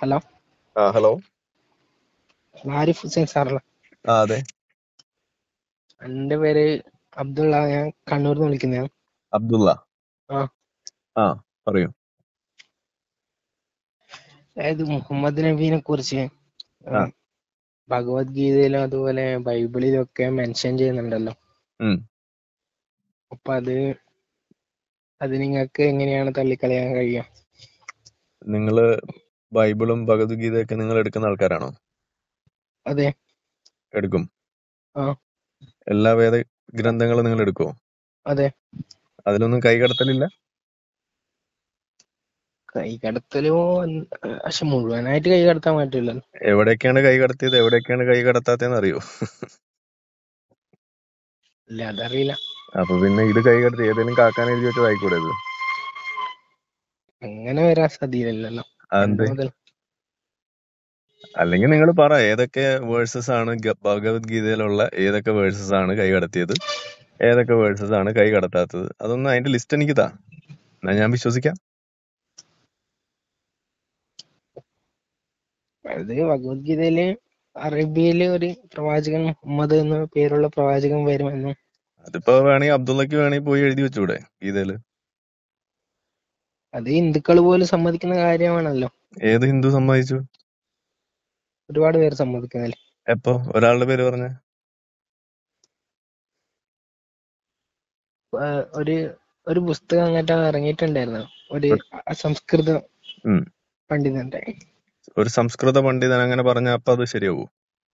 Hello, hello. Arif Hussain സാറല്ല? അതെ. എൻ്റെ പേര് അബ്ദുള്ള. ഞാൻ കണ്ണൂരിൽ നിന്ന് വിളിക്കുന്നതാണ്. അബ്ദുള്ള. ആ പറയൂ. അതായത് മുഹമ്മദ് നബീനെ കുറിച്ച് ആ. ഭഗവത്ഗീതയിലും അതുപോലെ ബൈബിളിലും ഒക്കെ മെൻഷൻ ചെയ്യുന്നുണ്ടല്ലോ. ഉം. അപ്പൊ അത് നിങ്ങൾക്ക് എങ്ങനെയാണ് തള്ളിക്കളയാൻ കഴിയുക? നിങ്ങള് ബൈബിളും ഭഗവത്ഗീതയൊക്കെ നിങ്ങൾ എടുക്കുന്ന ആൾക്കാരാണോ? അതെ. എടുക്കും. ആ എല്ലാ വേദ ഗ്രന്ഥങ്ങളും നിങ്ങൾ എടുക്കുമോ? അതെ. അതിലൊന്നും കൈകടത്തലില്ല? കൈകടത്തലോ? പക്ഷെ മുഴുവനായിട്ട് കൈകടത്താൻ പറ്റില്ലല്ലോ. എവിടേക്കാണ് കൈകടത്തിയത്, എവിടേക്കാണ് കൈകടത്താത്തതെന്ന് അറിയോ? ഇല്ല, അതറിയില്ല. അപ്പൊ പിന്നെ ഇത് കൈകടത്തി ഏതെങ്കിലും കാക്കാൻ എഴുതി വെച്ചതായിക്കൂടെ ഇത്? അങ്ങനെ വരാൻ സാധ്യതയില്ലല്ലോ. പണ്ട് അതെന്ത്? മുതൽ അല്ലെങ്കിൽ നിങ്ങൾ പറ ഏതൊക്കെ വേഴ്സസ് ആണ് ഭഗവത്ഗീതയിലുള്ള ഏതൊക്കെ വേഴ്സസ് ആണ് കൈകടത്തിയത്, ഏതൊക്കെ വേഴ്സസ് ആണ് കൈകടത്താത്തത്? അതൊന്നും അതിന്റെ ലിസ്റ്റ് എനിക്ക് താ, എന്നാ ഞാൻ വിശ്വസിക്കാം. അത് ഭഗവത്ഗീതയില് അറബിയില് ഒരു പ്രവാചകൻ മുഹമ്മദ് എന്ന പേരുള്ള പ്രവാചകൻ വരുമെന്നും അതിപ്പോ വേണമെങ്കിൽ അബ്ദുള്ളക്ക് വേണമെങ്കിൽ പോയി എഴുതി വെച്ചൂടെ ഗീതയില്? അത് ഹിന്ദുക്കൾ പോലും സമ്മതിക്കുന്ന കാര്യമാണല്ലോ. ഏത് ഹിന്ദു സമ്മതിച്ചു? ഒരുപാട് പേര് സമ്മതിക്കുന്നില്ല. എപ്പോ? ഒരാളുടെ പേര് പറഞ്ഞ? ഒരു ഒരു പുസ്തകം അങ്ങോട്ട് ഇറങ്ങിയിട്ടുണ്ടായിരുന്നു, ഒരു സംസ്കൃത ഉം. പണ്ഡിതന്റെ. ഒരു സംസ്കൃത പണ്ഡിതൻ അങ്ങനെ പറഞ്ഞ അപ്പൊ അത് ശരിയാവൂ?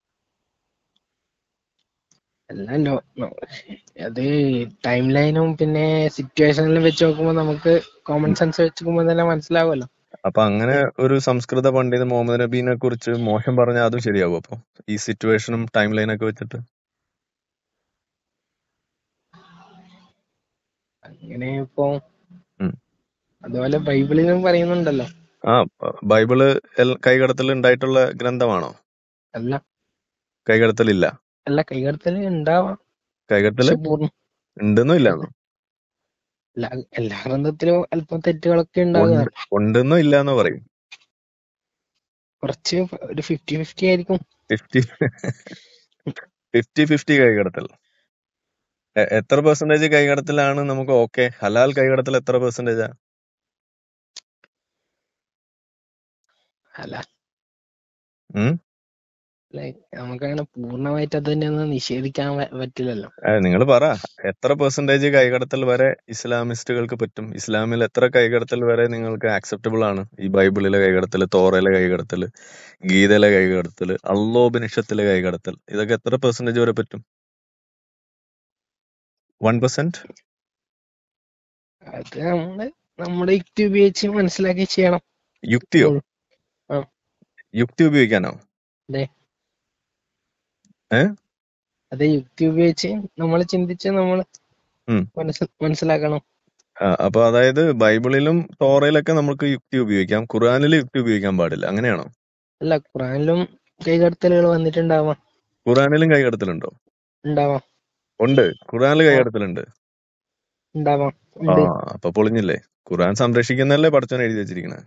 അല്ലല്ലോ, അത് ടൈം ലൈനും പിന്നെ സിറ്റുവേഷനിലും വെച്ച് നോക്കുമ്പോൾ നമുക്ക് കോമൺ സെൻസ് വെച്ച് നോക്കുമ്പോൾ തന്നെ മനസ്സിലാവുമല്ലോ. അപ്പൊ അങ്ങനെ ഒരു സംസ്കൃത പണ്ഡിതൻ മുഹമ്മദ് നബീനെ കുറിച്ച് മോശം പറഞ്ഞാൽ അതും ശരിയാവും? അപ്പൊ ഈ സിറ്റുവേഷനും ടൈം ലൈനൊക്കെ വെച്ചിട്ട് അങ്ങനെ ഇപ്പൊ ഉം. അതുപോലെ ബൈബിളിലും പറയുന്നുണ്ടല്ലോ. ബൈബിള് കൈകടത്തൽ ഉണ്ടായിട്ടുള്ള ഗ്രന്ഥമാണോ? അല്ല, കൈകടത്തലില്ല. അല്ല, കൈകടത്തൽ ഉണ്ടാവാം, കൈകടത്തല് പക്ഷെ പൂർണ്ണ ഉണ്ടെന്നോ ഇല്ലാന്നോ? എല്ലാ ഗ്രന്ഥത്തിലും അല്പം തെറ്റുകളൊക്കെ ഉണ്ടാകുക. ഉണ്ടെന്നോ ഇല്ലാന്നോ പറയും. കുറച്ച് ഒരു 50-50 ആയിരിക്കും. 50-50 കൈകടത്തൽ. എത്ര പെർസെന്റേജ് കൈകടത്തലാണ് നമുക്ക് ഓക്കെ? ഹലാൽ കൈകടത്തൽ എത്ര പെർസെന്റേജാ? അല്ല, ഉം. നമുക്കങ്ങനെ പൂർണ്ണമായിട്ട് അത് തന്നെ ഒന്നും നിഷേധിക്കാൻ പറ്റില്ലല്ലോ. നിങ്ങൾ പറ, എത്ര പെർസെന്റേജ് കൈകടത്തൽ വരെ ഇസ്ലാമിസ്റ്റുകൾക്ക് പറ്റും? ഇസ്ലാമിൽ എത്ര കൈകടത്തൽ വരെ നിങ്ങൾക്ക് ആക്സെപ്റ്റബിൾ ആണ്? ഈ ബൈബിളിലെ കൈകടത്തൽ, തോറയിലെ കൈകടത്തൽ, ഗീതയിലെ കൈകടത്തൽ, അള്ളോപനിഷത്തിലെ കൈകടത്തൽ, ഇതൊക്കെ എത്ര പെർസെന്റേജ് വരെ പറ്റും? 1%? അത് നമ്മുടെ യുക്തി ഉപയോഗിച്ച് മനസ്സിലാക്കി ചെയ്യണം. യുക്തിയോ? ആ, യുക്തി ഉപയോഗിക്കാനോ? അതെ. ഏ? അതെ, യുക്തി ഉപയോഗിച്ച് നമ്മൾ ചിന്തിച്ച് നമ്മൾ ഉം. മനസ്സിലാക്കണം. അപ്പൊ അതായത് ബൈബിളിലും തോറയിലൊക്കെ നമുക്ക് യുക്തി ഉപയോഗിക്കാം, ഖുർആനിൽ യുക്തി ഉപയോഗിക്കാൻ പാടില്ല, അങ്ങനെയാണോ? അല്ല, ഖുറാനിലും കൈകടത്തലുകൾ വന്നിട്ടുണ്ടാവാം. ഖുർആനിലും കൈകടത്തലുണ്ടോ? ഉണ്ടാവാം. ഉണ്ട്. ഖുർആനിൽ ആ, കൈകടത്തലുണ്ട്. ഉണ്ടാവാം. ഉണ്ട്. അപ്പൊ പൊളിഞ്ഞില്ലേ? ഖുർആൻ സംരക്ഷിക്കുന്നല്ലേ പടച്ചോൻ എഴുതി വെച്ചിരിക്കണേ.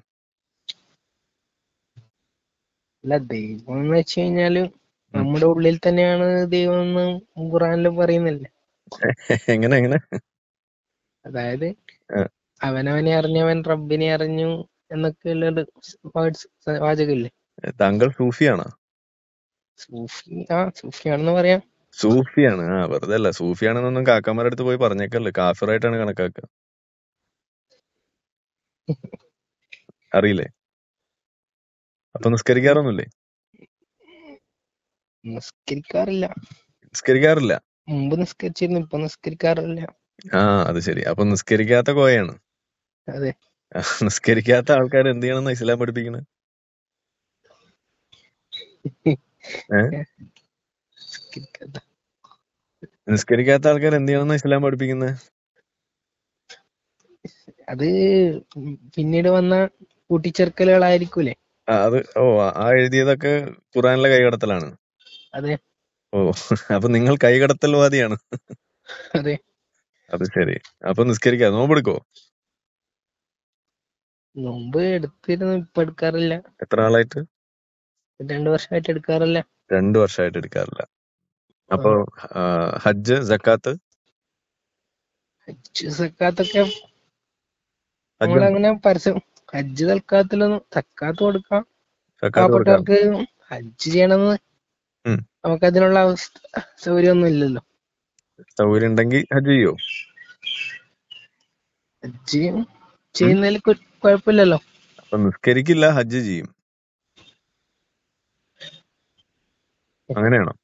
അല്ല, ദൈവം എന്ന് വെച്ച് കഴിഞ്ഞാല് നമ്മുടെ ഉള്ളിൽ തന്നെയാണ് ദൈവം എന്ന് ഖുറാനിൽ പറയുന്നില്ലേ. എങ്ങനെ എങ്ങനെ? അതായത് ആ, അവനവനെ അറിഞ്ഞവൻ റബ്ബിനെ അറിഞ്ഞു എന്നൊക്കെ ഉള്ളൊരു വാചകമില്ലേ. താങ്കൾ സൂഫിയാണോ? സൂഫിയാണെന്ന് പറയാം. സൂഫിയാണ്. വെറുതെ അല്ല, സൂഫിയാണെന്നൊന്നും കാക്കമാരുടെ അടുത്ത് പോയി പറഞ്ഞേക്കല്ലേ, കാഫിറായിട്ടാണ് കണക്കാക്കുക. അറിയില്ലേ? അപ്പൊ നിസ്കരിക്കാറൊന്നുമില്ലേ? നിസ്കരിക്കാറില്ല. നിസ്കരിക്കാറില്ല? മുമ്പ് നിസ്കരിച്ചിരുന്നു, ഇപ്പൊ നിസ്കരിക്കാറില്ല. അത് ശരി. അപ്പൊ നിസ്കരിക്കാത്ത കോയാണ്. അതെ. നിസ്കരിക്കാത്ത ആൾക്കാർ എന്ത് ചെയ്യണമെന്നാ ഇസ്ലാം പഠിപ്പിക്കുന്നത്? നിസ്കരിക്കാത്ത ആൾക്കാർ എന്ത് ചെയ്യണമെന്നാ ഇസ്ലാം പഠിപ്പിക്കുന്നത്? അത് പിന്നീട് വന്ന കൂട്ടിച്ചേർക്കലുകളായിരിക്കൂലേ. അത് എഴുതിയതൊക്കെ ഖുറാനിലെ കൈകടത്തലാണ്. അതെ. അപ്പൊ നിങ്ങൾ കൈകടത്തൽവാദിയാണ്. അതെ. അത് ശരി. അപ്പൊ നിസ്കരിക്കാതെ നോമ്പെടുക്കോ? നോമ്പ് എടുത്തിരുന്നു, ഇപ്പൊ എടുക്കാറില്ല. എത്ര നാളായിട്ട്? 2 വർഷമായിട്ട് എടുക്കാറില്ല. 2 വർഷമായിട്ട് എടുക്കാറില്ല. ആ. അപ്പൊ ഹജ്ജ്, സക്കാത്ത്? ഹജ്ജ് സക്കാത്തൊക്കെ ഹജ്ജ് ഉണ്ടോ? നമ്മളങ്ങനെ പരസ്യം. ഹജ്ജ് തൽക്കാലത്തിലൊന്നും സക്കാത്ത് കൊടുക്കാം സക്കാത്ത് കൊടുക്കാം. പാവപ്പെട്ടവർക്ക്. ഹജ്ജ് ചെയ്യണമെന്ന് ഉം. നമുക്കതിനുള്ള സൗകര്യമൊന്നും ഇല്ലല്ലോ. സൗകര്യം ഉണ്ടെങ്കിൽ ഹജ്ജ് ചെയ്യോ? ഹജ്ജ് ഉം. ചെയ്യുന്നതിൽ കുഴപ്പമില്ലല്ലോ. അപ്പൊ നിസ്കരിക്കില്ല, ഹജ്ജ് ചെയ്യും, അങ്ങനെയാണോ?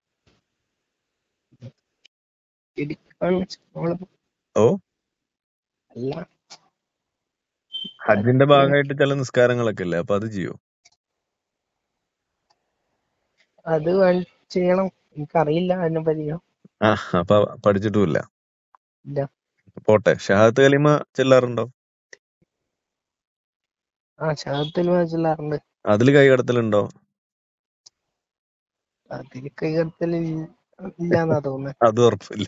ഇരിക്കാണ് നമ്മള്. ഓ, അല്ല, ഹജ്ജിന്റെ അത് ഭാഗമായിട്ട് ചില നിസ്കാരങ്ങളൊക്കെ ഇല്ലേ, അപ്പൊ അത് ചെയ്യോ? അത് ചെയ്യണം. എനിക്കറിയില്ല അതിനെ പറ്റിയോ. ആ, അപ്പൊ പഠിച്ചിട്ടുമില്ല. ഇല്ല. പോട്ടെ. ഷഹാദത്ത് കലിമ ചെല്ലാറുണ്ടോ? ഷഹാദത്തുൽ ചെല്ലാറുണ്ട്. അതിൽ കൈകടത്തലുണ്ടോ? അതിൽ കൈകടത്തൽ ഇല്ലാന്നാ തോന്നുന്നത്. അത് ഉറപ്പില്ല.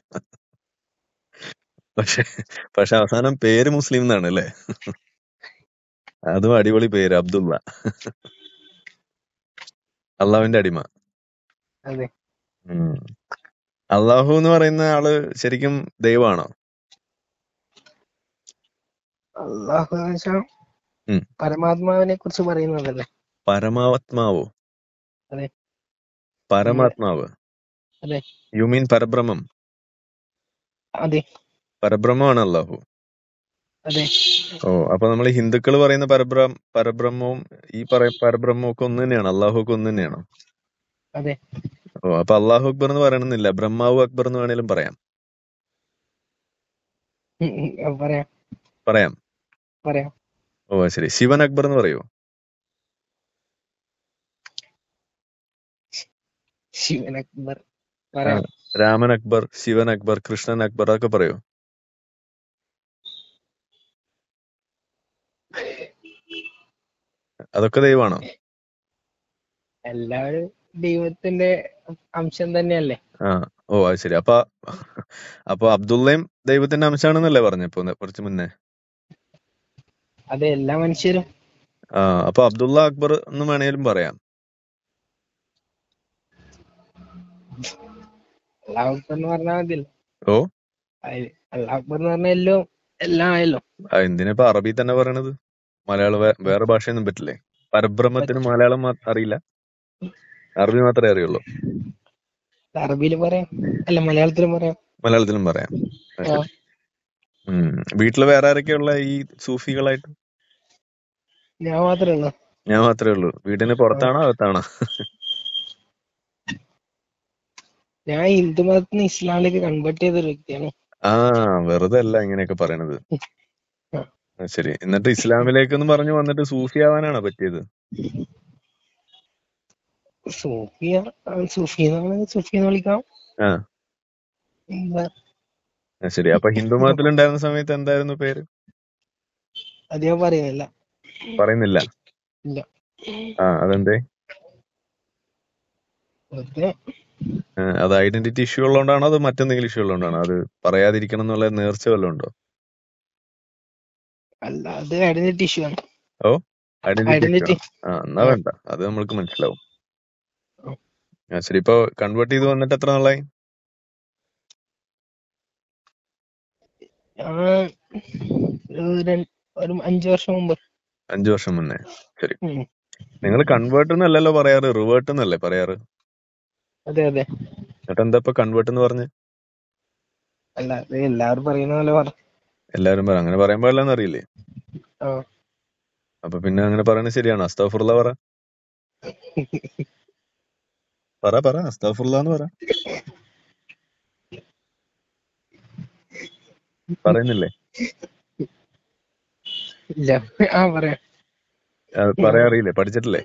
പക്ഷെ അവസാനം പേര് മുസ്ലിം എന്നാണ് അല്ലേ? അതും അടിപൊളി പേര്, അബ്ദുള്ള. അള്ളാഹുവിന്റെ അടിമ. അതെ. ഉം. അള്ളാഹു എന്ന് പറയുന്ന ആള് ശരിക്കും ദൈവമാണോ? അള്ളാഹു എന്ന് വെച്ചാൽ ഉം. പരമാത്മാവിനെ കുറിച്ച് പറയുന്നതല്ലേ. പരമാത്മാവോ? അതെ. പരമാത്മാവ്. അതെ. യു മീൻ പരബ്രഹ്മം? അതെ. പരബ്രഹ്മമാണ് അള്ളാഹു. അതെ. ഓ, അപ്പൊ നമ്മൾ ഹിന്ദുക്കൾ പറയുന്ന പരബ്രഹ്മവും ഈ പരബ്രഹ്മവും ഒക്കെ ഒന്ന് തന്നെയാണ്, അള്ളാഹു ഒക്കെ ഒന്ന് തന്നെയാണോ? അതെ. ഓ, അപ്പൊ അള്ളാഹു അക്ബർ എന്ന് പറയണമെന്നില്ല, ബ്രഹ്മാവു അക്ബർ എന്ന് വേണേലും പറയാം. പറയാം. പറയാം. പറയാം. ഓ ശരി. ശിവൻ അക്ബർ എന്ന് പറയൂ? ശിവൻ അക്ബർ പറയാം. രാമൻ അക്ബർ, ശിവൻ അക്ബർ, കൃഷ്ണൻ അക്ബർ, അതൊക്കെ പറയൂ? അതൊക്കെ ദൈവമാണോ? എല്ലാവരും ദൈവത്തിന്റെ അംശം തന്നെയല്ലേ. ഓ അത് ശരി. അപ്പൊ അബ്ദുള്ളയും ദൈവത്തിന്റെ അംശമാണെന്നല്ലേ പറഞ്ഞപ്പോ കുറച്ച് മുന്നേ? അതെ, എല്ലാ മനുഷ്യരും. അപ്പൊ അബ്ദുള്ള അക്ബർ എന്ന് വേണേലും പറയാം. അള്ളാഹു അക്ബർ എന്ന് പറഞ്ഞാൽ മതിയല്ലോ. ഓ, അള്ളാഹു അക്ബർ എന്ന് പറഞ്ഞാൽ എല്ലാം ആയല്ലോ. എന്തിനാ ഇപ്പൊ അറബി തന്നെ പറയണത്? മലയാളം വേറെ ഭാഷയൊന്നും പറ്റില്ലേ? പരബ്രഹ്മത്തിന് മലയാളം മാത്രം അറിയില്ല, അറബി മാത്രമേ അറിയുള്ളൂ? അറബിയിൽ പറയാം, അല്ല മലയാളത്തിലും പറയാം. മലയാളത്തിലും പറയാം. ശരി. വീട്ടില് വേറെ ആരൊക്കെയുള്ള ഈ സൂഫികളായിട്ട്? ഞാൻ മാത്രമേ ഉള്ളൂ. ഞാൻ മാത്രമേ ഉള്ളൂ. വീടിന് പുറത്താണോ അകത്താണോ? ഞാൻ ഹിന്ദു മതത്തിൽ നിന്ന് ഇസ്ലാമിലേക്ക് കൺവേർട്ട് ചെയ്തൊരു വ്യക്തിയാണ്. വെറുതെ അല്ല ഇങ്ങനെയൊക്കെ പറയണത്. ശരി. എന്നിട്ട് ഇസ്ലാമിലേക്കെന്ന് പറഞ്ഞു വന്നിട്ട് സൂഫി ആവാനാണോ പറ്റിയത്? സൂഫിന്ന് വിളിക്കാം. ശരി. അപ്പൊ ഹിന്ദു മതത്തിലുണ്ടായിരുന്ന സമയത്ത് എന്തായിരുന്നു പേര്? അത് ഞാൻ പറയുന്നില്ല. പറയുന്നില്ല? ഇല്ല. അതെന്തേ? അത് ഐഡന്റിറ്റി ഇഷ്യൂ ഉള്ളതുകൊണ്ടാണോ അത് മറ്റെന്തെങ്കിലും ഇഷ്യൂ ഉള്ളതുകൊണ്ടാണോ? അത് പറയാതിരിക്കണം എന്നുള്ള നേർച്ച വല്ലതും ഉണ്ടോ? അല്ല, അത് ഐഡന്റിറ്റി ഇഷ്യൂ ആണ്. ഓ, ഐഡന്റിറ്റി ഇഷ്യൂ ആണ്. എന്നാ വേണ്ട, അത് നമ്മൾക്ക് മനസ്സിലാവും. ശരി. ഇപ്പൊ കൺവേർട്ട് ചെയ്ത് വന്നിട്ട് എത്ര നാളായി? ഒരു 5 വർഷം മുമ്പ്. 5 വർഷം മുന്നേ. ശരി. നിങ്ങൾ കൺവേർട്ട് എന്നല്ലല്ലോ പറയാറ്, റിവേർട്ട് എന്നല്ലേ പറയാറ്? അതെ. അതെ. എന്നിട്ട് എന്താ ഇപ്പൊ കൺവേർട്ട് എന്ന് പറഞ്ഞ്? അല്ല, അത് എല്ലാവരും പറയുന്ന പോലെ പറഞ്ഞു. എല്ലാവരും പറ അങ്ങനെ പറയാൻ പാടില്ലെന്ന് അറിയില്ലേ? അപ്പൊ പിന്നെ അങ്ങനെ പറയണത് ശരിയാണ്? അസ്തഗ്ഫിറുല്ലാഹ് പറ അസ്തഗ്ഫിറുല്ലാഹ് എന്ന് പറ. പറയുന്നില്ലേ? ഇല്ല. പറയാം. പറയാൻ അറിയില്ലേ? പഠിച്ചിട്ടില്ലേ?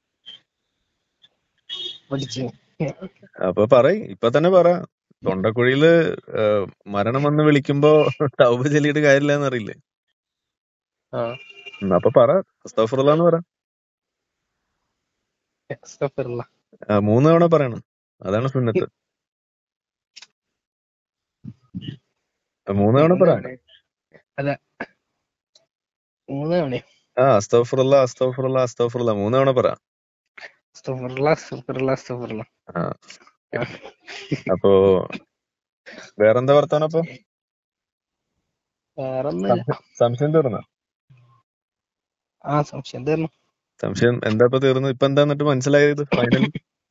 പഠിച്ചു. അപ്പൊ ഇപ്പൊ തന്നെ പറ. തൊണ്ടക്കുഴിയില് മരണം വന്ന് വിളിക്കുമ്പോ തൗബ ചൊല്ലിയിട്ട് കാര്യമില്ലാന്ന് അറിയില്ലേ? അപ്പൊ പറ അസ്തഗ്ഫിറുല്ലാഹ് എന്ന് പറ. 3 തവണ പറയണം, അതാണ് സുന്നത്ത്. 3 തവണ പറ. അതെ, 3 തവണ. അസ്തഗ്ഫിറുല്ലാ അസ്തഗ്ഫിറുല്ലാ അസ്തഗ്ഫിറുല്ലാ 3 തവണ പറ. അസ്തഗ്ഫിറുല്ലാ, അസ്തഗ്ഫിറുല്ലാ, അസ്തഗ്ഫിറുല്ലാ. ആ അപ്പോ വേറെന്താ വർത്താനം? അപ്പൊ വേറൊന്നുമില്ല. സംശയം തീർന്ന? സംശയം തീർന്നു. സംശയം എന്താ ഇപ്പൊ തീർന്നു? ഇപ്പൊ എന്താ എന്നിട്ട് മനസ്സിലായത് ഫൈനലി?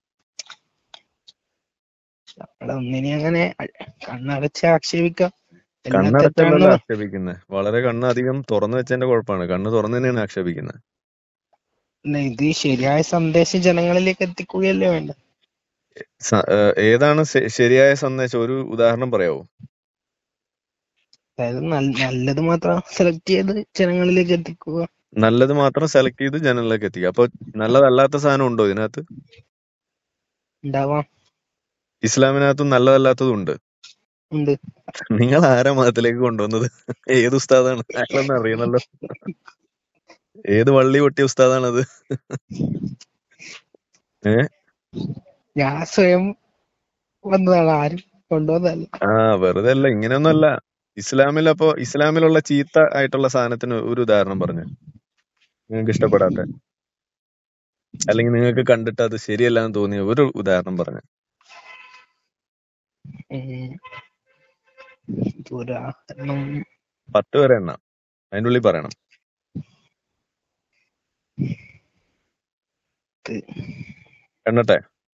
നമ്മളെ ഒന്നിനെ അങ്ങനെ കണ്ണടച്ച് ആക്ഷേപിക്കാം, എല്ലാം കണ്ണടച്ചല്ലല്ലോ തെറ്റാണെന്ന് ആക്ഷേപിക്കുന്നത്. വളരെ കണ്ണ് അധികം തുറന്നു വെച്ചതിന്റെ കുഴപ്പമാണ്. കണ്ണ് തുറന്നു തന്നെയാണ് ആക്ഷേപിക്കുന്നത്. ഇത് ശരിയായ സന്ദേശം ജനങ്ങളിലേക്ക് എത്തിക്കുകയല്ലേ വേണ്ട. ഏതാണ് ശരിയായ സന്ദേശം? ഒരു ഉദാഹരണം പറയാവോ? അതായത് നല്ലത് മാത്രം സെലക്ട് ചെയ്ത് ജനങ്ങളിലേക്ക് എത്തിക്കുക. നല്ലത് മാത്രം സെലക്ട് ചെയ്ത് ജനങ്ങളിലേക്ക് എത്തിക്കുക. അപ്പൊ നല്ലതല്ലാത്ത സാധനം ഉണ്ടോ ഇതിനകത്ത്? ഉണ്ടാവാം. ഇസ്ലാമിനകത്തും നല്ലതല്ലാത്തതും ഉണ്ട്. ഉണ്ട്. നിങ്ങൾ ആരാ മതത്തിലേക്ക് കൊണ്ടുവന്നത്? ഏത് ഉസ്താദാണ്? അയാളൊന്നും അറിയണല്ലോ. ഏത് വള്ളി പൊട്ടിയ ഉസ്താദാണത്? ഞാൻ സ്വയം വന്നതാണ്, ആരും കൊണ്ടുവന്നല്ല. വെറുതെ അല്ല, ഇങ്ങനെയൊന്നും അല്ല. ഇസ്ലാമിലുള്ള ചീത്ത ആയിട്ടുള്ള സാധനത്തിന് ഒരു ഉദാഹരണം പറഞ്ഞു, നിങ്ങൾക്ക് ഇഷ്ടപ്പെടാത്ത, അല്ലെങ്കിൽ നിങ്ങൾക്ക് കണ്ടിട്ട് അത് ശരിയല്ലാന്ന് തോന്നിയ ഒരു ഉദാഹരണം പറഞ്ഞു. ഉദാഹരണം 10 വരെ എണ്ണ, അതിന്റെ ഉള്ളിൽ പറയണം. എണ്ണട്ടെ?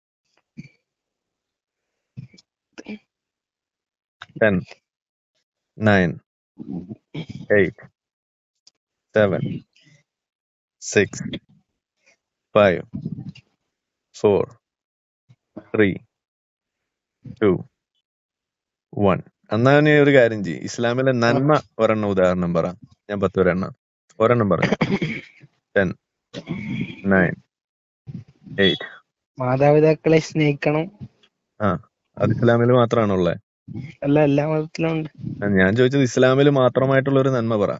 10, 9, 8, 7, 6, 5, 4, 3, 2, 1. എന്നാ നീ ഒരു കാര്യം ചെയ്യും, ഇസ്ലാമിലെ നന്മ ഒരെണ്ണം ഉദാഹരണം പറ. ഞാൻ 10 വരെ എണ്ണ, ഒരെണ്ണം പറഞ്ഞു. 10, 9, 8. മാതാപിതാക്കളെ സ്നേഹിക്കണം. അത് ഇസ്ലാമിൽ മാത്രമാണോ ഉള്ളത്? അല്ല, എല്ലാ മതത്തിലും ഉണ്ട്. ഞാൻ ചോദിച്ചത് ഇസ്ലാമിൽ മാത്രമായിട്ടുള്ള ഒരു നന്മ പറ.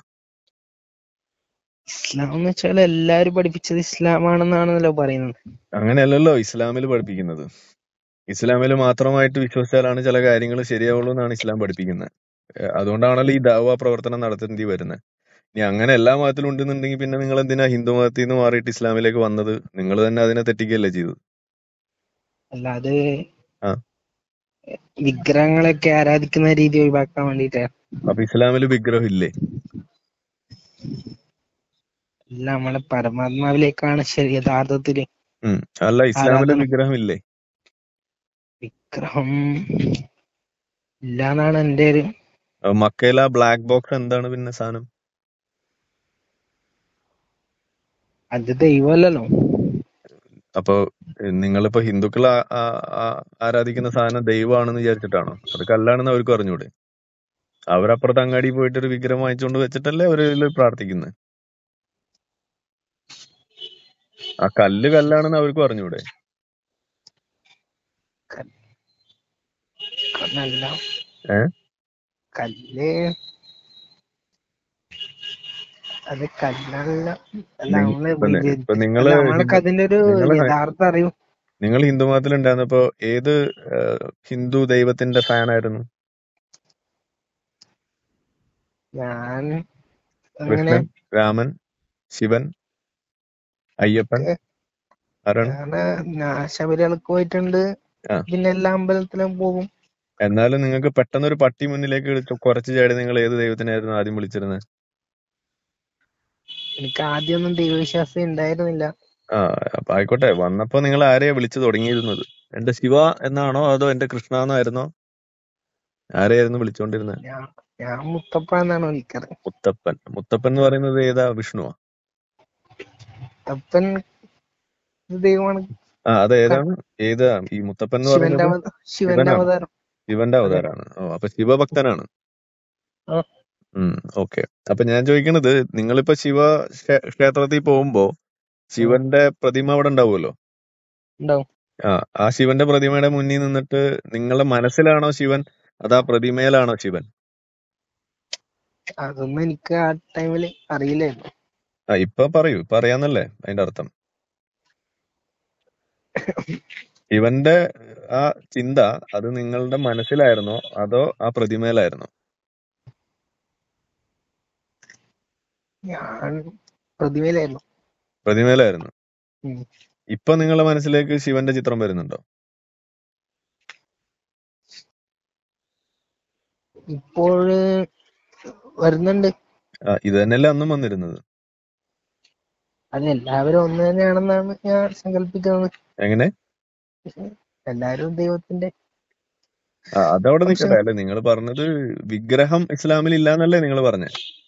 ഇസ്ലാം എന്ന് വെച്ചാൽ എല്ലാരും പഠിപ്പിച്ചത് ഇസ്ലാമാണെന്നാണല്ലോ പറയുന്നത്. അങ്ങനെയല്ലല്ലോ ഇസ്ലാമിൽ പഠിപ്പിക്കുന്നത്. ഇസ്ലാമിൽ മാത്രമായിട്ട് വിശ്വസിച്ചാലാണ് ചില കാര്യങ്ങൾ ശരിയാവുള്ളൂ എന്നാണ് ഇസ്ലാം പഠിപ്പിക്കുന്നത്. അതുകൊണ്ടാണല്ലോ ഈ ദഅവ പ്രവർത്തനം നടത്തേണ്ടി വരുന്നത്. ഇനി അങ്ങനെ എല്ലാ മതത്തിലും ഉണ്ടെന്നുണ്ടെങ്കിൽ പിന്നെ നിങ്ങൾ എന്തിനാ ഹിന്ദു മതത്തിൽ നിന്ന് മാറിയിട്ട് ഇസ്ലാമിലേക്ക് വന്നത്? നിങ്ങൾ തന്നെ അതിനെ തെറ്റിക്കുകയല്ലേ ചെയ്തത്. അല്ലാതെ വിഗ്രഹങ്ങളൊക്കെ ആരാധിക്കുന്ന രീതി ഒഴിവാക്കാൻ വേണ്ടിട്ടാ. അപ്പൊ ഇസ്ലാമിൽ വിഗ്രഹം ഇല്ലേ? അല്ല, നമ്മളെ പരമാത്മാവിലേക്കാണ് ശരി യഥാർത്ഥത്തില്. അല്ല, ഇസ്ലാമിലെ വിഗ്രഹം ഇല്ലേ? വിഗ്രഹം ഇല്ലാന്നാണ് എന്റെ ഒരു. മക്കയിലെ ബ്ലാക്ക് ബോക്സ് എന്താണ് പിന്നെ സാധനം? അത് ദൈവമല്ലല്ലോ. അപ്പൊ നിങ്ങളിപ്പോ ഹിന്ദുക്കൾ ആരാധിക്കുന്ന സാധനം ദൈവമാണെന്ന് വിചാരിച്ചിട്ടാണോ? അത് കല്ലാണെന്ന് അവർക്ക് അറിഞ്ഞൂടെ? അവരപ്പുറത്ത് അങ്ങാടി പോയിട്ട് ഒരു വിഗ്രഹം വാങ്ങിച്ചുകൊണ്ട് വെച്ചിട്ടല്ലേ അവര് പ്രാർത്ഥിക്കുന്നത്. ആ കല്ല് കല്ലാണെന്ന് അവർക്ക് അറിഞ്ഞൂടെ? കല്ല് അത് കല്ലല്ല. നമ്മൾക്ക് അതിന്റെ ഒരു യഥാർത്ഥ അറിവ്. നിങ്ങൾ ഹിന്ദു മതത്തിൽ ഉണ്ടായിരുന്നപ്പോ ഏത് ഹിന്ദു ദൈവത്തിന്റെ ഫാനായിരുന്നു? ഞാൻ കൃഷ്ണൻ, രാമൻ, ശിവൻ, അയ്യപ്പൻ? ആരാണ്? ശബരിമലക്ക് പോയിട്ടുണ്ട്, പിന്നെ എല്ലാ അമ്പലത്തിലും പോകും. എന്നാലും നിങ്ങൾക്ക് പെട്ടെന്നൊരു പട്ടി മുന്നിലേക്ക് കുറച്ച് ചാടി നിങ്ങൾ ഏത് ദൈവത്തിനായിരുന്നു ആദ്യം വിളിച്ചിരുന്നത്? എനിക്ക് ആദ്യമൊന്നും ദൈവവിശ്വാസം ഉണ്ടായിരുന്നില്ല. അപ്പൊ ആയിക്കോട്ടെ, വന്നപ്പോ നിങ്ങൾ ആരെയാ വിളിച്ചു തുടങ്ങിയിരുന്നത്? എന്റെ ശിവ എന്നാണോ അതോ എന്റെ കൃഷ്ണ എന്നായിരുന്നോ? ആരെയായിരുന്നു വിളിച്ചോണ്ടിരുന്നത്? ഞാൻ മുത്തപ്പ എന്നാണ് വിളിക്കാറ്. മുത്തപ്പൻ എന്ന് പറയുന്നത് ഏതാ? വിഷ്ണുവാ? മുത്തപ്പൻ ദൈവമാണ്. അതേതാണ്? ഏതാ ഈ മുത്തപ്പൻ എന്ന് പറയുന്നത്? ശിവന്റെ അവതാരാണ്. അപ്പൊ ശിവഭക്തനാണ്. ഓക്കെ. അപ്പൊ ഞാൻ ചോദിക്കണത്, നിങ്ങളിപ്പോ ശിവ ക്ഷേത്രത്തിൽ പോകുമ്പോ ശിവന്റെ പ്രതിമ അവിടെ ഉണ്ടാവുമല്ലോ. ആ ശിവന്റെ പ്രതിമയുടെ മുന്നിൽ നിന്നിട്ട് നിങ്ങളുടെ മനസ്സിലാണോ ശിവൻ അതാ പ്രതിമയിലാണോ ശിവൻ? അതൊന്നും എനിക്ക് ആ ടൈമില് അറിയില്ലായിരുന്നു. ഇപ്പൊ പറയൂ, ഇപ്പൊ അറിയാന്നല്ലേ അതിന്റെ അർത്ഥം? ശിവന്റെ ആ ചിന്ത അത് നിങ്ങളുടെ മനസ്സിലായിരുന്നോ അതോ ആ പ്രതിമയിലായിരുന്നോ? ഞാൻ പ്രതിമയിലായിരുന്നു. പ്രതിമയിലായിരുന്നു. ഉം. ഇപ്പൊ നിങ്ങളുടെ മനസ്സിലേക്ക് ശിവന്റെ ചിത്രം വരുന്നുണ്ടോ? ഇപ്പോൾ വരുന്നുണ്ട്. ഇത് തന്നെയല്ലേ അന്നും വന്നിരുന്നത്. അത് എല്ലാവരും ഒന്ന് തന്നെയാണെന്നാണ് ഞാൻ സങ്കല്പിക്കുന്നത്. എങ്ങനെ? എല്ലാവരും ദൈവത്തിന്റെ അതവിടെ നിൽക്കട്ടെ. അംശങ്ങൾ. അല്ലെ നിങ്ങൾ പറഞ്ഞത് വിഗ്രഹം ഇസ്ലാമിൽ ഇല്ലാന്നല്ലേ നിങ്ങൾ പറഞ്ഞേ?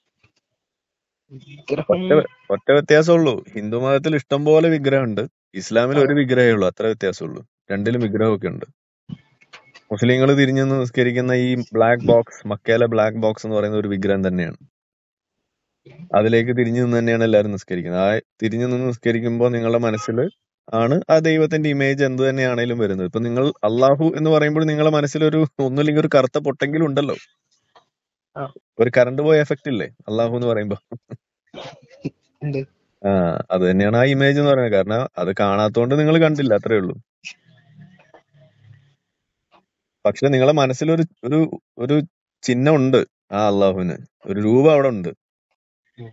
വിഗ്രഹം ഒറ്റ വ്യത്യാസമുള്ളൂ. ഹിന്ദു മതത്തിൽ ഇഷ്ടം പോലെ വിഗ്രഹമുണ്ട്, ഇസ്ലാമിൽ ഒരു വിഗ്രഹമേ ഉള്ളൂ. അത്ര വ്യത്യാസമുള്ളൂ. രണ്ടിലും വിഗ്രഹമൊക്കെ ഉണ്ട്. മുസ്ലിങ്ങൾ തിരിഞ്ഞു നിന്ന് നിസ്കരിക്കുന്ന ഈ ബ്ലാക്ക് ബോക്സ്, മക്കയിലെ ബ്ലാക്ക് ബോക്സ് എന്ന് പറയുന്ന ഒരു വിഗ്രഹം തന്നെയാണ്. അതിലേക്ക് തിരിഞ്ഞു നിന്ന് തന്നെയാണ് എല്ലാവരും നിസ്കരിക്കുന്നത്. ആ തിരിഞ്ഞു നിന്ന് നിസ്കരിക്കുമ്പോൾ നിങ്ങളുടെ മനസ്സിൽ ആണ് ആ ദൈവത്തിന്റെ ഇമേജ് എന്ത് തന്നെയാണേലും വരുന്നത്. ഇപ്പൊ നിങ്ങൾ അള്ളാഹു എന്ന് പറയുമ്പോൾ നിങ്ങളുടെ മനസ്സിലൊരു ഒന്നുമില്ലെങ്കിൽ ഒരു കറുത്ത പൊട്ടെങ്കിലും ഉണ്ടല്ലോ. ആ, ഒരു കറണ്ട് പോയ എഫക്റ്റ് ഇല്ലേ അള്ളാഹു എന്ന് പറയുമ്പോ? ഉണ്ട്. അത് തന്നെയാണ് ആ ഇമേജ് എന്ന് പറയുന്നത്. കാരണം അത് കാണാത്തോണ്ട് നിങ്ങൾ കണ്ടില്ല, അത്രേ ഉള്ളൂ. പക്ഷെ നിങ്ങളെ മനസ്സിലൊരു ഒരു ഒരു ചിഹ്നം ഉണ്ട് ആ അള്ളാഹുവിന്. ഒരു രൂപം അവിടെ ഉണ്ട്. ഉം.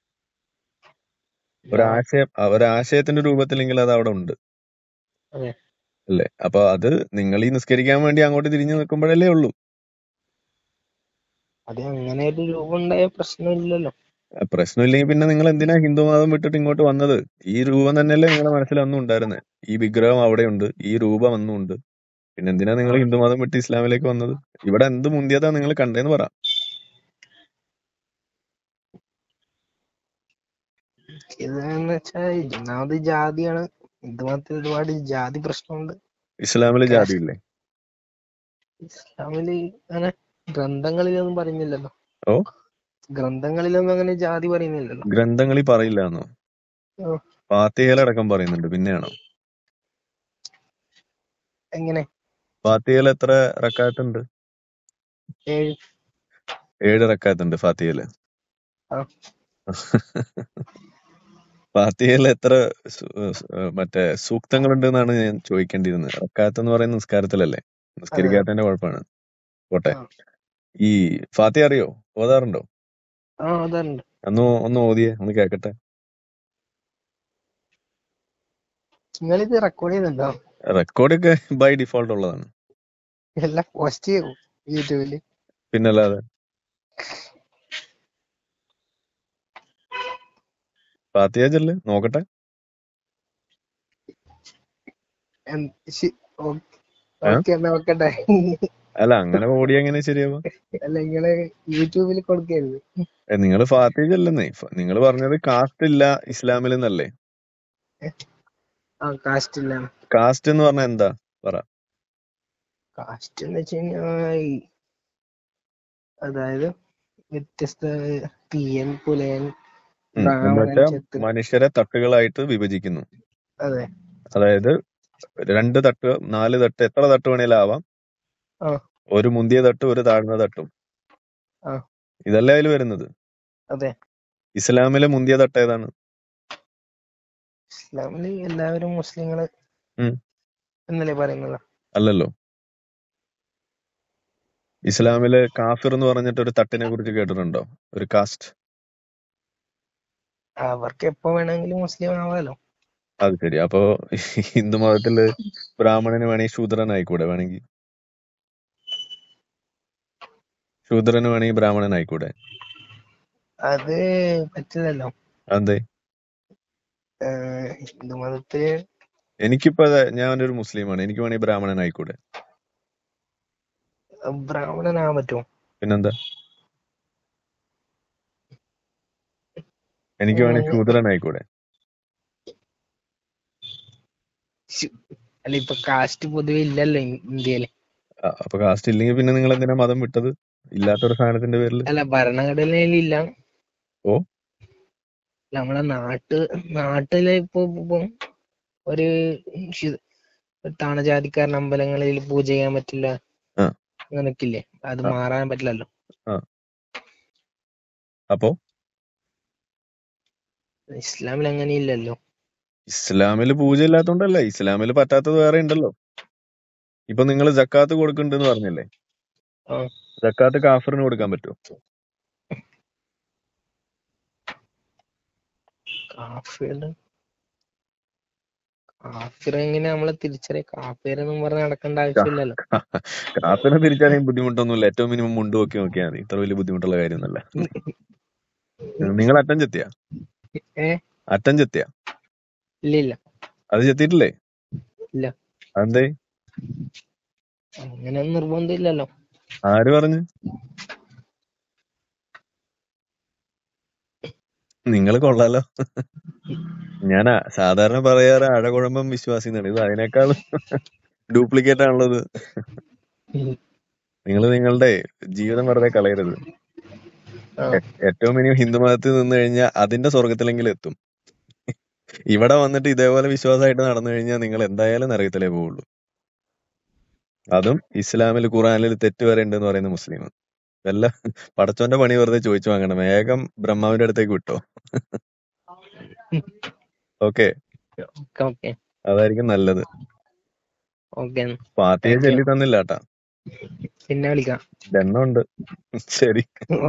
ഒരാശയത്തിന്റെ രൂപത്തിലെങ്കിൽ അത് അവിടെ ഉണ്ട്, അതെ. അല്ലേ? അപ്പൊ അത് നിങ്ങൾ ഈ നിസ്കരിക്കാൻ വേണ്ടി അങ്ങോട്ട് തിരിഞ്ഞു നിൽക്കുമ്പോഴല്ലേ ഉള്ളൂ. അത് അങ്ങനെ ഒരു രൂപം ഉണ്ടായ പ്രശ്നമില്ലല്ലോ. പ്രശ്നമില്ലെങ്കിൽ പിന്നെ നിങ്ങൾ എന്തിനാ ഹിന്ദു മതം വിട്ടിട്ട് ഇങ്ങോട്ട് വന്നത്? ഈ രൂപം തന്നെയല്ലേ നിങ്ങളുടെ മനസ്സിൽ അന്നും ഉണ്ടായിരുന്നത്. ഈ വിഗ്രഹം അവിടെയുണ്ട്, ഈ രൂപം അന്നും ഉണ്ട്. പിന്നെ എന്തിനാ നിങ്ങൾ ഹിന്ദു മതം വിട്ട് ഇസ്ലാമിലേക്ക് വന്നത്? ഇവിടെ എന്ത് മുന്തിയതാ നിങ്ങൾ കണ്ടേന്ന് പറ. ഇതെന്ന് വെച്ചാൽ ഒന്നാമത് ജാതിയാണ്. ഹിന്ദുമതത്തിൽ ഒരുപാട് ജാതി പ്രശ്നമുണ്ട്. ഇസ്ലാമില് ജാതിയില്ലേ? ഇസ്ലാമില് അങ്ങനെ ഗ്രന്ഥങ്ങളിലൊന്നും പറയുന്നില്ലല്ലോ. ഓ, ഗ്രന്ഥങ്ങളിലൊന്നും അങ്ങനെ ജാതി പറയുന്നില്ലല്ലോ. ഗ്രന്ഥങ്ങളിൽ പറയില്ല എന്നോ? ആ, ഫാത്തിഹയിലടക്കം പറയുന്നുണ്ട്. പിന്നെയാണോ? എങ്ങനെ? ഫാത്തിഹയിൽ എത്ര റക്കാത്തുണ്ട്? 7. 7 റക്കാത്തുണ്ട് ഫാത്തിഹയില്. ആ, ഫാത്തിഹയിൽ എത്ര മറ്റേ സൂക്തങ്ങളുണ്ട് എന്നാണ് ഞാൻ ചോദിക്കേണ്ടിയിരുന്നത്. റക്കാത്ത് എന്ന് പറയുന്ന നിസ്കാരത്തിലല്ലേ? നിസ്കരിക്കാത്തതിന്റെ കുഴപ്പമാണ്. പോട്ടെ. ആ, ഈ ഫാത്തിഹ അറിയോ? ഓതാറുണ്ടോ? ആ, അതുണ്ട്. ഒന്ന് ഓതിയേ, ഒന്ന് കേക്കട്ടെ. നിങ്ങളിത് റെക്കോർഡ് ചെയ്യുന്നുണ്ടോ? റെക്കോർഡൊക്കെ ബൈ ഡിഫോൾട്ട് ഉള്ളതാണ്. എല്ലാം പോസ്റ്റ് ചെയ്യും യൂട്യൂബില്. പിന്നല്ലാതെ. ഫാത്തിഹ ചൊല്ല് നോക്കട്ടെ. ഓക്കെ, നോക്കട്ടെ. അല്ല, അങ്ങനെ ഓടി എങ്ങനെ ശരിയാവാ? അല്ല, നിങ്ങള് യൂട്യൂബിൽ കൊടുക്കരുത്. നിങ്ങൾ ഫാത്തിഹ ചൊല്ലുന്നേ. നിങ്ങൾ പറഞ്ഞത് കാസ്റ്റ് ഇല്ല ഇസ്ലാമിൽ എന്നല്ലേ? ആ, കാസ്റ്റ് ഇല്ല. കാസ്റ്റ് എന്ന് പറഞ്ഞാൽ എന്താ പറ? കാസ്റ്റ് എന്ന് വെച്ച് കഴിഞ്ഞാൽ അതായത് വ്യത്യസ്ത തീയൻ, പുലയൻ, എന്ന് ബ്രാഹ്മണൻ, വെച്ചാൽ ക്ഷത്രിയൻ. മനുഷ്യരെ തട്ടുകളായിട്ട് വിഭജിക്കുന്നു. അതെ. അതായത് 2 തട്ട്, 4 തട്ട്, എത്ര തട്ട് വേണേലും ആവാം. ആ, ഒരു മുന്തിയ തട്ടും ഒരു താഴ്ന്ന തട്ടും. ആ, ഇതല്ലേ അതിൽ വരുന്നത്. അതെ. ഇസ്ലാമിലെ മുന്തിയ തട്ട് ഏതാണ്? ഇസ്ലാമില് എല്ലാവരും മുസ്ലിങ്ങള് എന്നല്ലേ പറയുന്നത്? അല്ലല്ലോ. ഇസ്ലാമില് കാഫിർ എന്ന് പറഞ്ഞിട്ട് ഒരു തട്ടിനെ കുറിച്ച് കേട്ടിട്ടുണ്ടോ? ഒരു കാസ്റ്റ്. അവർക്ക് എപ്പോ വേണമെങ്കിലും മുസ്ലിം ആവാലോ. അത് ശരി. അപ്പോ ഹിന്ദു മതത്തില് ബ്രാഹ്മണന് വേണമെങ്കിൽ ശൂദ്രനായിക്കൂടെ? വേണമെങ്കിൽ ശൂദ്രന് വേണമെങ്കിൽ ബ്രാഹ്മണനായിക്കൂടെ? അത് പറ്റില്ലല്ലോ. അതെ. ഹിന്ദു മതത്തില് എനിക്കിപ്പോ ഞാനൊരു മുസ്ലിമാണ്, എനിക്ക് വേണമെങ്കിൽ ബ്രാഹ്മണനായിക്കൂടെ? ബ്രാഹ്മണനാകാൻ പറ്റുമോ? പിന്നെന്താ? എനിക്ക് വേണമെങ്കിൽ ശൂദ്രനായിക്കൂടെ? അല്ല, ഇപ്പൊ കാസ്റ്റ് പൊതുവെ ഇല്ലല്ലോ ഇന്ത്യയില്. അപ്പൊ കാസ്റ്റ് ഇല്ലെങ്കിൽ പിന്നെ നിങ്ങൾ എന്തിനാ മതം വിട്ടത്? ഇല്ലാത്തൊരു സാധനത്തിന്റെ പേരിൽ. അല്ല, ഭരണഘടനയിലില്ല. ഓ, നമ്മളെ നാട്ടിലെ ഇപ്പൊ ഒരു താണജാതിക്കാരൻ അമ്പലങ്ങളിൽ പൂജ ചെയ്യാൻ പറ്റില്ല, അങ്ങനൊക്കില്ലേ? അത് മാറാൻ പറ്റില്ലല്ലോ. അപ്പോ ഇസ്ലാമിൽ അങ്ങനെ ഇല്ലല്ലോ. ഇസ്ലാമില് പൂജ ഇല്ലാത്തോണ്ടല്ല, ഇസ്ലാമില് പറ്റാത്തത് വേറെ ഉണ്ടല്ലോ. ഇപ്പൊ നിങ്ങൾ ജക്കാത്ത് കൊടുക്കണ്ടെന്ന് പറഞ്ഞില്ലേ? ജക്കാത്ത് കാഫിറിന് കൊടുക്കാൻ പറ്റുമോ? കാഫിർ എങ്ങനെ നമ്മളെ തിരിച്ചറിയ? കാഫിറെന്നും പറഞ്ഞ് നടക്കേണ്ട ആവശ്യമില്ലല്ലോ. കാഫിനെ തിരിച്ചറിയാൻ ബുദ്ധിമുട്ടൊന്നുമില്ല. ഏറ്റവും മിനിമം മുണ്ട് നോക്കി നോക്കിയാൽ മതി. ഇത്ര വലിയ ബുദ്ധിമുട്ടുള്ള കാര്യമൊന്നുമല്ല. നിങ്ങൾ അറ്റം ചെത്തിയ ഏ അറ്റം ചെത്തിയ ഇല്ല അത് ചെത്തിയിട്ടില്ലേ? ഇല്ല, അതെന്തേ? അങ്ങനെ നിർബന്ധമില്ലല്ലോ. ആര് പറഞ്ഞു? നിങ്ങൾ കൊള്ളാലോ. ഞാനാ സാധാരണ പറയാറ് അഴകുഴമ്പം വിശ്വാസി എന്നാണ്. ഇത് അതിനേക്കാൾ ഡ്യൂപ്ലിക്കേറ്റ് ആണുള്ളത്. നിങ്ങൾ നിങ്ങളുടെ ജീവിതം വെറുതെ കളയരുത്. ഏറ്റവും മിനിമം ഹിന്ദു മതത്തിൽ നിന്ന് കഴിഞ്ഞാൽ അതിന്റെ സ്വർഗത്തിലെങ്കിലും എത്തും. ഇവിടെ വന്നിട്ട് ഇതേപോലെ വിശ്വാസമായിട്ട് നടന്നു കഴിഞ്ഞാൽ നിങ്ങൾ എന്തായാലും നരകത്തിലേ പോവുള്ളൂ. അതും ഇസ്ലാമിൽ ഖുറാനിൽ തെറ്റ് വരെ ഉണ്ടെന്ന് പറയുന്ന മുസ്ലിം. വല്ല പടച്ചോന്റെ പണി വെറുതെ ചോദിച്ചു വാങ്ങണം. വേഗം ബ്രഹ്മാവിന്റെ അടുത്തേക്ക് വിട്ടോ. ഓക്കെ, അതായിരിക്കും നല്ലത്. പാർട്ടിയെ ചൊല്ലി തന്നില്ല കേട്ടാ, പിന്നെ വിളിക്കാം. എണ്ണമുണ്ട്. ശരി.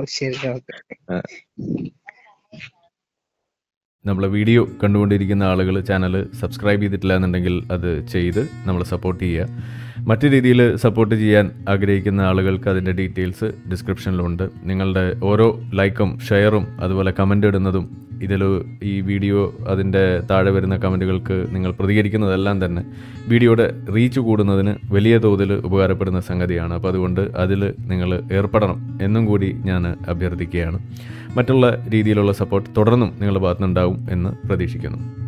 നമ്മളെ വീഡിയോ കണ്ടുകൊണ്ടിരിക്കുന്ന ആളുകൾ ചാനൽ സബ്സ്ക്രൈബ് ചെയ്തിട്ടില്ല എന്നുണ്ടെങ്കിൽ അത് ചെയ്ത് നമ്മളെ സപ്പോർട്ട് ചെയ്യുക. മറ്റു രീതിയിൽ സപ്പോർട്ട് ചെയ്യാൻ ആഗ്രഹിക്കുന്ന ആളുകൾക്ക് അതിൻ്റെ ഡീറ്റെയിൽസ് ഡിസ്ക്രിപ്ഷനിലുണ്ട്. നിങ്ങളുടെ ഓരോ ലൈക്കും ഷെയറും അതുപോലെ കമൻ്റ് ഇടുന്നതും ഇതിൽ ഈ വീഡിയോ അതിൻ്റെ താഴെ വരുന്ന കമൻറ്റുകൾക്ക് നിങ്ങൾ പ്രതികരിക്കുന്നതെല്ലാം തന്നെ വീഡിയോയുടെ റീച്ച് കൂടുന്നതിന് വലിയ തോതിൽ ഉപകാരപ്പെടുന്ന സംഗതിയാണ്. അപ്പോൾ അതുകൊണ്ട് അതിൽ നിങ്ങൾ ഏർപ്പെടണം എന്നും കൂടി ഞാൻ അഭ്യർത്ഥിക്കുകയാണ്. മറ്റുള്ള രീതിയിലുള്ള സപ്പോർട്ട് തുടർന്നും നിങ്ങളുടെ ഭാഗത്തുനിന്നുണ്ടാവും എന്ന് പ്രതീക്ഷിക്കുന്നു.